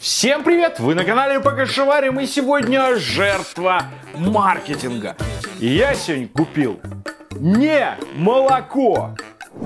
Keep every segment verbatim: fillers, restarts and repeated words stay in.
Всем привет! Вы на канале Покашеварим, и сегодня жертва маркетинга. И я сегодня купил не молоко.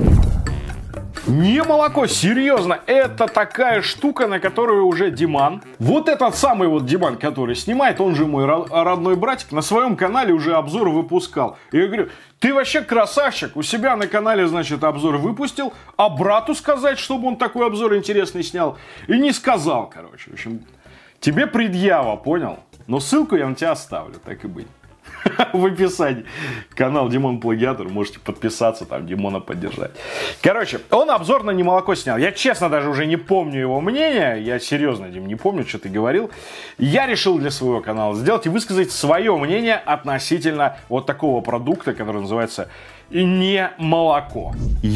Не молоко, серьезно, это такая штука, на которую уже Диман, вот этот самый вот Диман, который снимает, он же мой родной братик, на своем канале уже обзор выпускал. И я говорю, ты вообще красавчик, у себя на канале, значит, обзор выпустил, а брату сказать, чтобы он такой обзор интересный снял, и не сказал, короче. В общем, тебе предъява, понял? Но ссылку я на тебя оставлю, так и быть. В описании. Канал Димон Плагиатор. Можете подписаться, там Димона поддержать. Короче, он обзор на немолоко снял. Я честно даже уже не помню его мнение. Я серьезно, Дим, не помню, что ты говорил. Я решил для своего канала сделать и высказать свое мнение относительно вот такого продукта, который называется не молоко.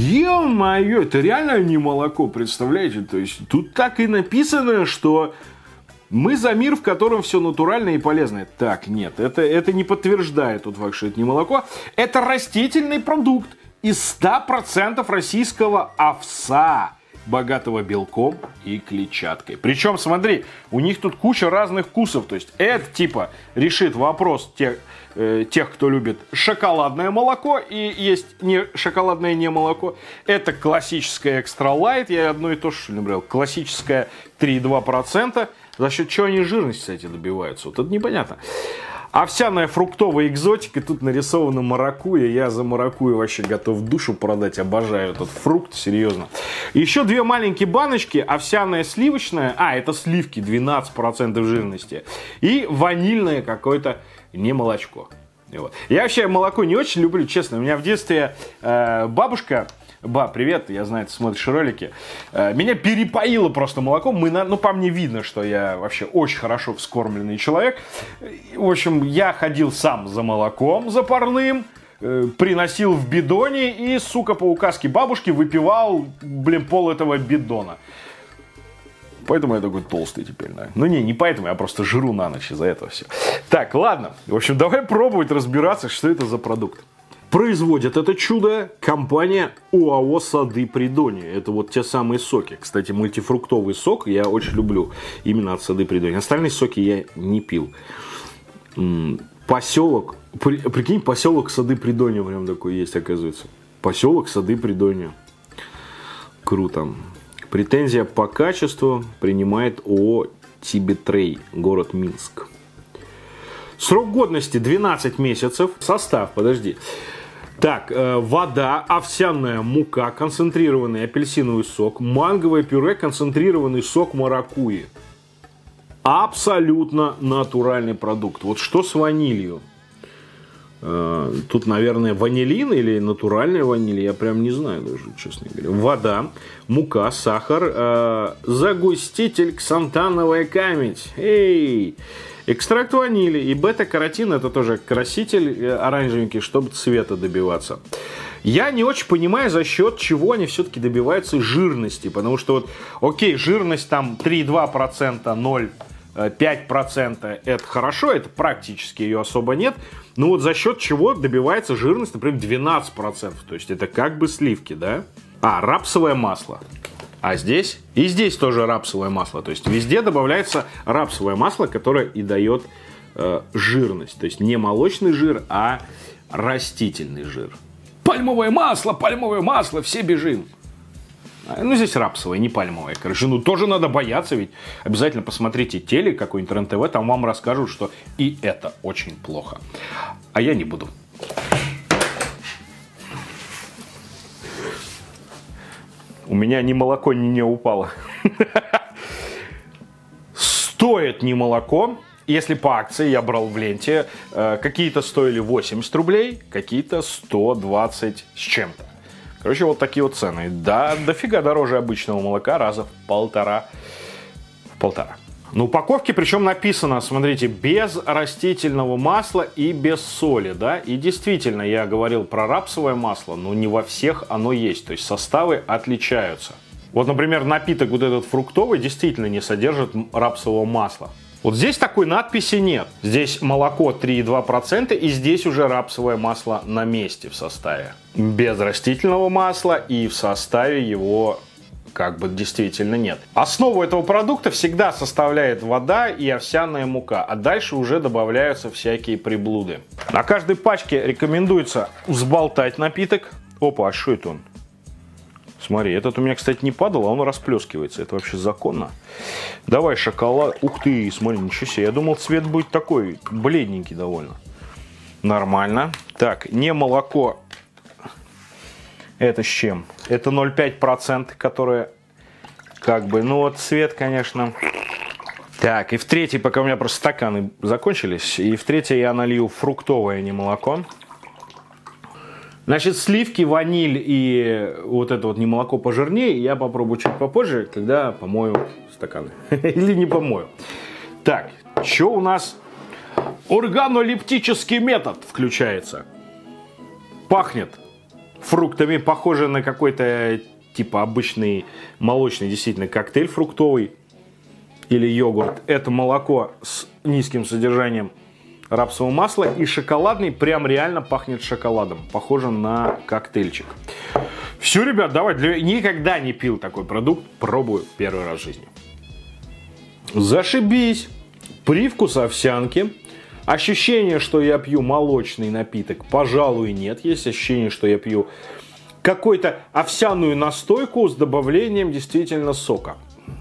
Ё-моё, это реально не молоко, представляете? То есть тут так и написано, что мы за мир, в котором все натуральное и полезное. Так, нет, это, это не подтверждает тот факт, что это не молоко. Это растительный продукт из ста процентов российского овса, богатого белком и клетчаткой. Причем, смотри, у них тут куча разных вкусов. То есть это типа решит вопрос тех, э, тех, кто любит шоколадное молоко, и есть не шоколадное не молоко. Это классическое экстра лайт. Я одно и то же что ли брал. Классическое три и два процента. За счет чего они жирность, кстати, добиваются? Вот это непонятно. Овсяная фруктовая экзотика. Тут нарисована маракуйя. Я за маракуйю вообще готов душу продать. Обожаю этот фрукт, серьезно. Еще две маленькие баночки. Овсяная сливочная. А, это сливки, двенадцать процентов жирности. И ванильное какое-то не молочко. Вот. Я вообще молоко не очень люблю, честно. У меня в детстве э, бабушка... Ба, привет, я знаю, ты смотришь ролики. Меня перепоило просто молоком. Мы на... Ну, по мне видно, что я вообще очень хорошо вскормленный человек. В общем, я ходил сам за молоком, за парным, приносил в бидоне и, сука, по указке бабушки выпивал, блин, пол этого бидона. Поэтому я такой толстый теперь, да. Ну не, не поэтому, я просто жру на ночь из-за этого все. Так, ладно. В общем, давай пробовать разбираться, что это за продукт. Производит это чудо компания ОАО «Сады Придонья». Это вот те самые соки. Кстати, мультифруктовый сок я очень люблю. Именно от «Сады Придонья». Остальные соки я не пил. Поселок. Прикинь, поселок «Сады Придонья» прям такой есть, оказывается. Поселок «Сады Придонья». Круто. Претензия по качеству принимает ООО «Тибетрей», город Минск. Срок годности двенадцать месяцев. Состав, подожди. Так, э, вода, овсяная мука, концентрированный апельсиновый сок, манговое пюре, концентрированный сок маракуйи. Абсолютно натуральный продукт. Вот что с ванилью? Э, тут, наверное, ванилин или натуральная ваниль, я прям не знаю даже, честно говоря. Вода, мука, сахар, э, загуститель, ксантановая камедь. Эй! Экстракт ванили и бета-каротин, это тоже краситель оранжевенький, чтобы цвета добиваться. Я не очень понимаю, за счет чего они все-таки добиваются жирности. Потому что вот, окей, жирность там три и два процента, ноль и пять процента это хорошо, это практически ее особо нет. Но вот за счет чего добивается жирность, например, двенадцать процентов. То есть это как бы сливки, да? А, рапсовое масло. А здесь? И здесь тоже рапсовое масло. То есть везде добавляется рапсовое масло, которое и дает э, жирность. То есть не молочный жир, а растительный жир. Пальмовое масло, пальмовое масло, все бежим. Ну, здесь рапсовое, не пальмовое. Короче, ну тоже надо бояться, ведь обязательно посмотрите телек какой-нибудь РЕН-ТВ, там вам расскажут, что и это очень плохо. А я не буду. У меня ни молоко, ни не упало. Стоит не молоко. Если по акции я брал в ленте, какие-то стоили восемьдесят рублей, какие-то сто двадцать с чем-то. Короче, вот такие вот цены. Да, дофига дороже обычного молока, раза в полтора. В полтора. На упаковке причем написано, смотрите, без растительного масла и без соли, да, и действительно, я говорил про рапсовое масло, но не во всех оно есть, то есть составы отличаются. Вот, например, напиток вот этот фруктовый действительно не содержит рапсового масла. Вот здесь такой надписи нет, здесь молоко три и два процента и здесь уже рапсовое масло на месте в составе. Без растительного масла и в составе его как бы действительно нет. Основу этого продукта всегда составляет вода и овсяная мука, а дальше уже добавляются всякие приблуды. На каждой пачке рекомендуется взболтать напиток. Опа, а что это он? Смотри, этот у меня, кстати, не падал, а он расплескивается. Это вообще законно. Давай шоколад. Ух ты, смотри, ничего себе. Я думал, цвет будет такой бледненький довольно. Нормально. Так, не молоко. Это с чем? Это ноль целых пять десятых процента, которое как бы, ну вот цвет, конечно. Так, и в третий, пока у меня просто стаканы закончились, и в третий я налью фруктовое, не молоко. Значит, сливки, ваниль и вот это вот не молоко пожирнее я попробую чуть попозже, когда помою стаканы. Или не помою. Так, что у нас? Органолептический метод включается. Пахнет фруктами, похоже на какой-то типа обычный молочный действительно коктейль фруктовый или йогурт. Это молоко с низким содержанием рапсового масла, и шоколадный прям реально пахнет шоколадом. Похоже на коктейльчик. Все, ребят, давай. Для... Никогда не пил такой продукт. Пробую первый раз в жизни. Зашибись. Привкус овсянки. Ощущение, что я пью молочный напиток, пожалуй, нет. Есть ощущение, что я пью какую-то овсяную настойку с добавлением действительно сока.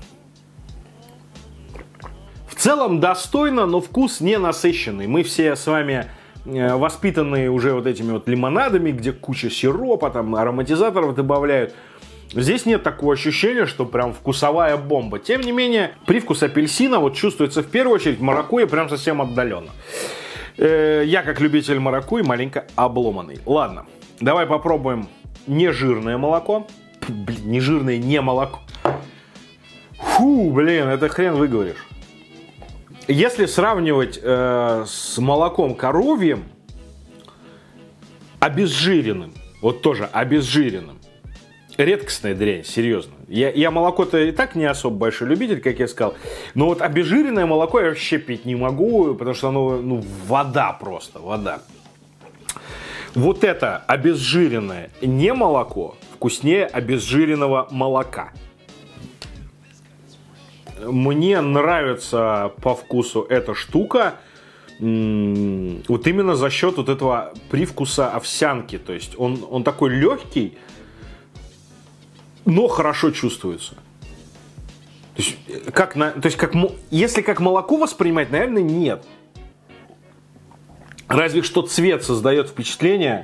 В целом достойно, но вкус не насыщенный. Мы все с вами воспитанные уже вот этими вот лимонадами, где куча сиропа, там ароматизаторов добавляют. Здесь нет такого ощущения, что прям вкусовая бомба. Тем не менее, привкус апельсина вот чувствуется в первую очередь, маракуйя прям совсем отдаленно. Э, я как любитель маракуйи маленько обломанный. Ладно, давай попробуем нежирное молоко. Блин, нежирное не молоко. Фу, блин, это хрен выговоришь. Если сравнивать э, с молоком коровьим, обезжиренным, вот тоже обезжиренным, редкостная дрянь, серьезно. Я, я молоко-то и так не особо большой любитель, как я сказал. Но вот обезжиренное молоко я вообще пить не могу, потому что оно, ну, вода просто, вода. Вот это обезжиренное не молоко вкуснее обезжиренного молока. Мне нравится по вкусу эта штука. Вот именно за счет вот этого привкуса овсянки. То есть он, он такой легкий, но хорошо чувствуется. То есть, как на, то есть как, если как молоко воспринимать, наверное, нет. Разве что цвет создает впечатление.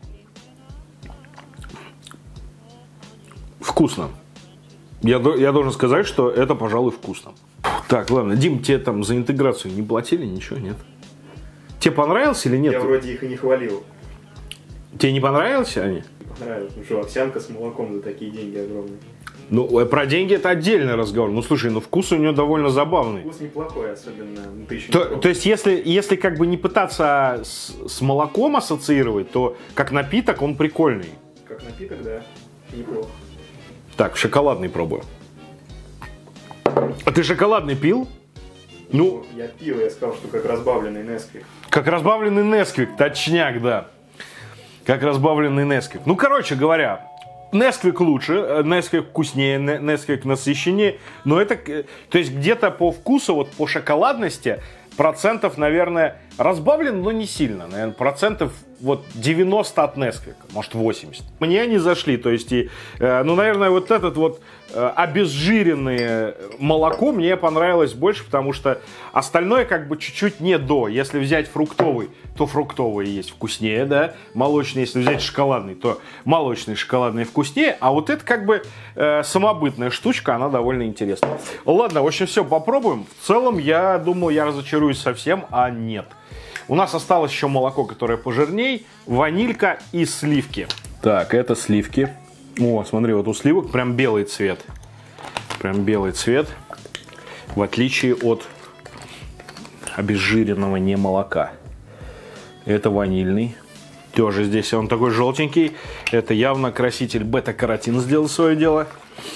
Вкусно. Я, я должен сказать, что это, пожалуй, вкусно. Так, ладно. Дим, тебе там за интеграцию не платили? Ничего, нет? Тебе понравилось или нет? Я вроде их и не хвалил. Тебе не понравились они? Понравилось. Ну что, овсянка с молоком за такие деньги огромные. Ну, про деньги это отдельный разговор. Ну, слушай, ну вкус у нее довольно забавный. Вкус неплохой, особенно. Ну, ты еще то, не то есть, если, если как бы не пытаться с, с молоком ассоциировать, то как напиток он прикольный. Как напиток, да. Неплохо. Так, шоколадный пробую. А ты шоколадный пил? Ну, я пил, я сказал, что как разбавленный Несквик. Как разбавленный Несквик, точняк, да. Как разбавленный Несквик. Ну, короче говоря, Несквик лучше, Несквик вкуснее, Несквик насыщеннее. Но это, то есть где-то по вкусу, вот по шоколадности, процентов, наверное, разбавлен, но не сильно. Наверное, процентов вот девяносто от Несквика, может восемьдесят. Мне они зашли, то есть, и, ну, наверное, вот этот вот обезжиренное молоко мне понравилось больше, потому что остальное как бы чуть-чуть не до. Если взять фруктовый, то фруктовый есть вкуснее, да, молочный. Если взять шоколадный, то молочный, шоколадный вкуснее. А вот это как бы э, самобытная штучка, она довольно интересная. Ладно, в общем, все, попробуем. В целом, я думаю, я разочаруюсь совсем, а нет. У нас осталось еще молоко, которое пожирней, ванилька и сливки. Так, это сливки. О, смотри, вот у сливок прям белый цвет. Прям белый цвет. В отличие от обезжиренного не молока. Это ванильный. Тоже здесь он такой желтенький. Это явно краситель бета-каротин сделал свое дело.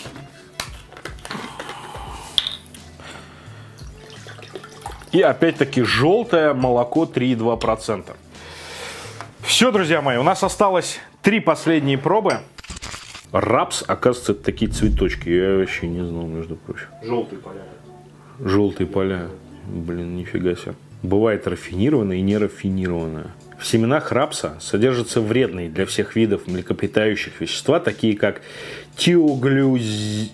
И опять-таки желтое молоко три и два десятых процента. Все, друзья мои, у нас осталось три последние пробы. Рапс, оказывается, это такие цветочки. Я вообще не знал, между прочим. Желтые поля. Желтые поля. Блин, нифига себе. Бывает рафинированное и нерафинированное. В семенах рапса содержатся вредные для всех видов млекопитающих вещества, такие как тиоглюз...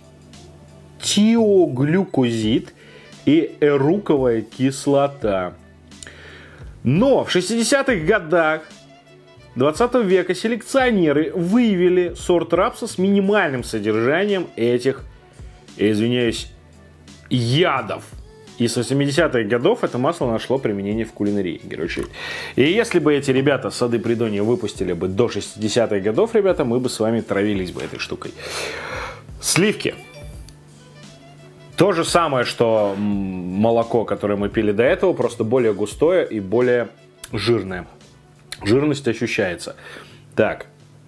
тиоглюкозид и эруковая кислота. Но в шестидесятых годах двадцатого века селекционеры выявили сорт рапса с минимальным содержанием этих, извиняюсь, ядов. И с восьмидесятых годов это масло нашло применение в кулинарии. Короче. И если бы эти ребята Сады Придонья выпустили бы до шестидесятых годов, ребята, мы бы с вами травились бы этой штукой. Сливки. То же самое, что молоко, которое мы пили до этого, просто более густое и более жирное. Жирность ощущается. Так.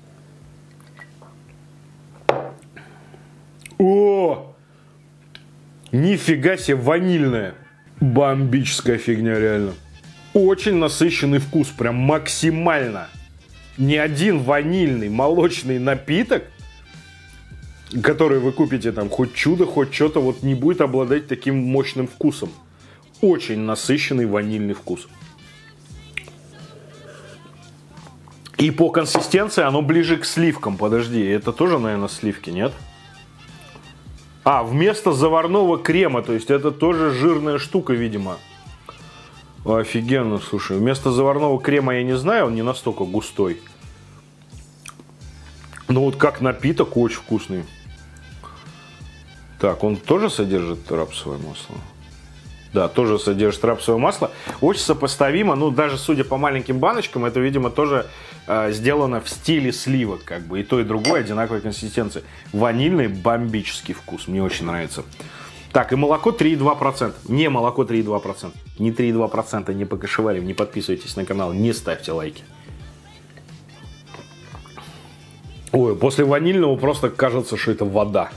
О! Нифига себе, ванильная. Бомбическая фигня, реально. Очень насыщенный вкус, прям максимально. Ни один ванильный молочный напиток, который вы купите там, хоть чудо, хоть что-то, вот не будет обладать таким мощным вкусом. Очень насыщенный ванильный вкус. И по консистенции оно ближе к сливкам. Подожди, это тоже, наверное, сливки, нет? А, вместо заварного крема, то есть это тоже жирная штука, видимо. Офигенно, слушай. Вместо заварного крема я не знаю, он не настолько густой. Но вот как напиток очень вкусный. Так, он тоже содержит рапсовое масло? Да, тоже содержит рапсовое масло. Очень сопоставимо, ну, даже судя по маленьким баночкам, это, видимо, тоже э, сделано в стиле сливок, как бы. И то, и другое одинаковой консистенции. Ванильный бомбический вкус, мне очень нравится. Так, и молоко три и два процента. Не молоко три и два процента. Не три и два процента, не покашеварим, не подписывайтесь на канал, не ставьте лайки. Ой, после ванильного просто кажется, что это вода.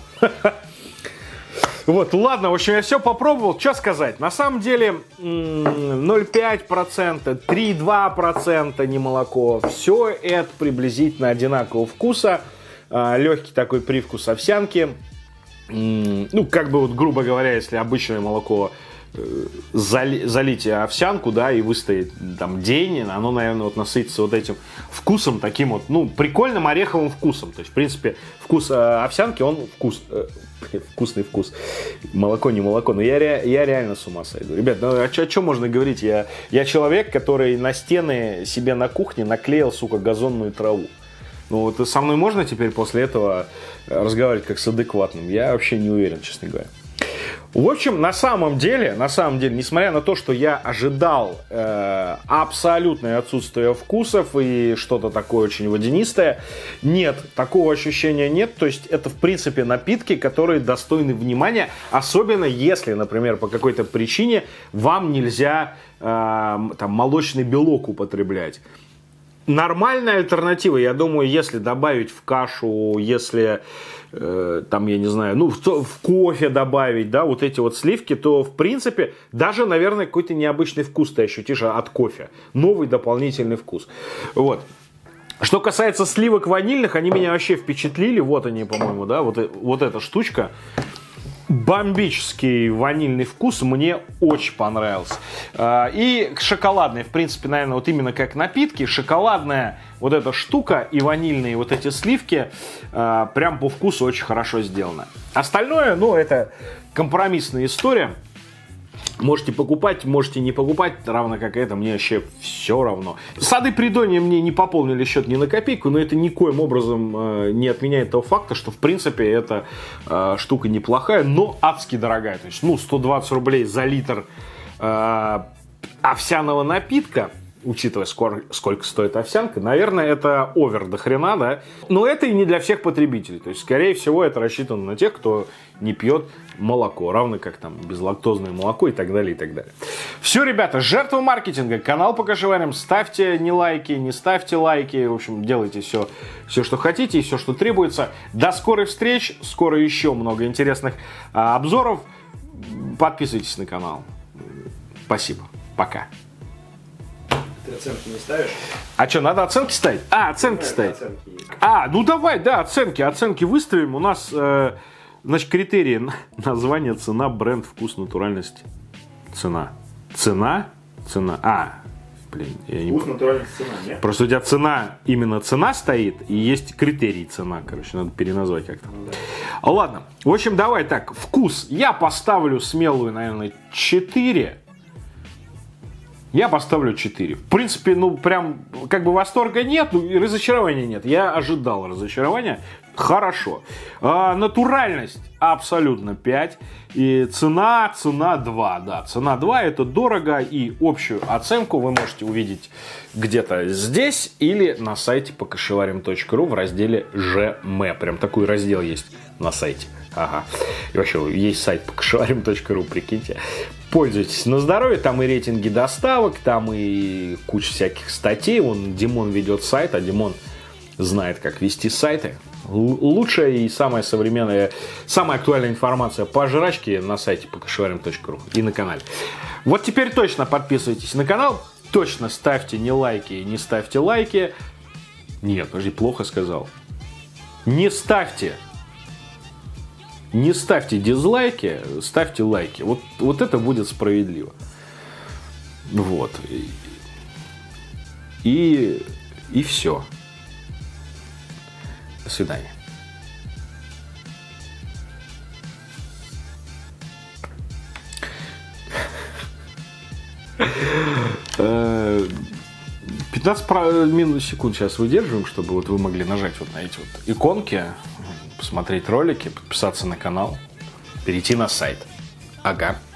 Вот, ладно, в общем, я все попробовал. Что сказать? На самом деле ноль целых пять десятых процента, три и два процента не молоко. Все это приблизительно одинакового вкуса. Легкий такой привкус овсянки. Ну, как бы вот, грубо говоря, если обычное молоко зали, залить овсянку, да, и выстоит там день, оно, наверное, вот насытится вот этим вкусом, таким вот, ну, прикольным ореховым вкусом. То есть, в принципе, вкус овсянки, он вкус, э, вкусный вкус. Молоко, не молоко, но я, я реально с ума сойду. Ребят, ну, о чем можно говорить? Я, я человек, который на стены себе на кухне наклеил, сука, газонную траву. Ну, вот со мной можно теперь после этого разговаривать как с адекватным? Я вообще не уверен, честно говоря. В общем, на самом деле, на самом деле, несмотря на то, что я ожидал э, абсолютное отсутствие вкусов и что-то такое очень водянистое, нет, такого ощущения нет. То есть это, в принципе, напитки, которые достойны внимания, особенно если, например, по какой-то причине вам нельзя э, там, молочный белок употреблять. Нормальная альтернатива, я думаю, если добавить в кашу, если, э, там, я не знаю, ну, в, в кофе добавить, да, вот эти вот сливки, то, в принципе, даже, наверное, какой-то необычный вкус ты ощутишь от кофе. Новый дополнительный вкус. Вот. Что касается сливок ванильных, они меня вообще впечатлили. Вот они, по-моему, да, вот, вот эта штучка. Бомбический ванильный вкус мне очень понравился. И шоколадный, в принципе, наверное, вот именно как напитки, шоколадная вот эта штука и ванильные вот эти сливки прям по вкусу очень хорошо сделано. Остальное, ну, это компромиссная история. Можете покупать, можете не покупать, равно как это, мне вообще все равно. Сады Придонья мне не пополнили счет ни на копейку, но это никоим образом э, не отменяет того факта, что в принципе эта э, штука неплохая, но адски дорогая. То есть, ну, сто двадцать рублей за литр э, овсяного напитка, учитывая, сколько, сколько стоит овсянка, наверное, это овер до хрена, да. Но это и не для всех потребителей. То есть, скорее всего, это рассчитано на тех, кто не пьет молоко, равно как там безлактозное молоко и так далее, и так далее. Все, ребята, жертва маркетинга, канал Покашеварим, ставьте не лайки, не ставьте лайки, в общем, делайте все, все, что хотите и все, что требуется. До скорых встреч, скоро еще много интересных а, обзоров. Подписывайтесь на канал. Спасибо, пока. Ты оценки не ставишь? А что, надо оценки ставить? А, оценки Ну, ставить. оценки есть. А, ну давай, да, оценки. Оценки выставим. У нас, э, значит, критерии. Название, цена, бренд, вкус, натуральность. Цена. Цена? Цена. А, блин, я не Вкус, натуральность, цена, нет? Просто у тебя цена, именно цена стоит, и есть критерий цена, короче, надо переназвать как-то. Ну, да. А, ладно, в общем, давай так, вкус. Я поставлю смелую, наверное, четыре. Я поставлю четыре. В принципе, ну, прям, как бы восторга нет, ну, и разочарования нет. Я ожидал разочарования. Хорошо. А, натуральность абсолютно пять. И цена, цена два. Да, цена два, это дорого. И общую оценку вы можете увидеть где-то здесь или на сайте покашеварим точка ру в разделе ЖМ. Прям такой раздел есть на сайте. Ага. И вообще есть сайт покашеварим точка ру, прикиньте. Пользуйтесь на здоровье, там и рейтинги доставок, там и куча всяких статей. Вон Димон ведет сайт, а Димон знает, как вести сайты. Л- лучшая и самая современная, самая актуальная информация по жрачке на сайте покашеварим точка ру и на канале. Вот теперь точно подписывайтесь на канал, точно ставьте не лайки и не ставьте лайки. Нет, подожди, плохо сказал. Не ставьте. Не ставьте дизлайки, ставьте лайки. Вот, вот это будет справедливо. Вот. И, и все. До свидания. пятнадцать минут секунд сейчас выдерживаем, чтобы вот вы могли нажать вот на эти вот иконки, посмотреть ролики, подписаться на канал, перейти на сайт. Ага.